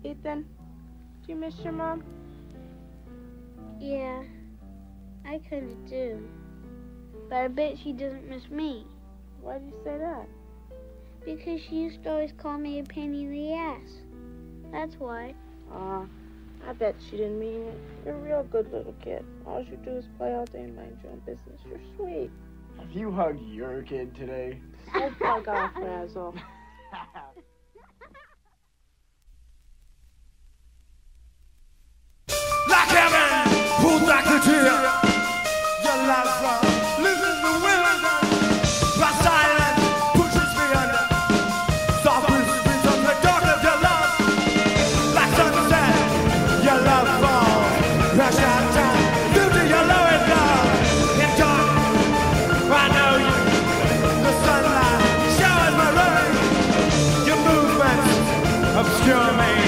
Ethan, do you miss your mom? Yeah, I kind of do. But I bet she doesn't miss me. Why do you say that? Because she used to always call me a pain in the ass. That's why. I bet she didn't mean it. You're a real good little kid. All you do is play all day and mind your own business. You're sweet. Have you hugged your kid today? Oh, bug off, Razzle. Like heaven, pulled back the tear. Your love from living the wind. My silence pushes me under. Soft whispers on the dark of your love. Like sunset, your love falls. Rush out time, due to your lowest love. In dark, I know you. The sunlight showers my rain. Your movements obscure me.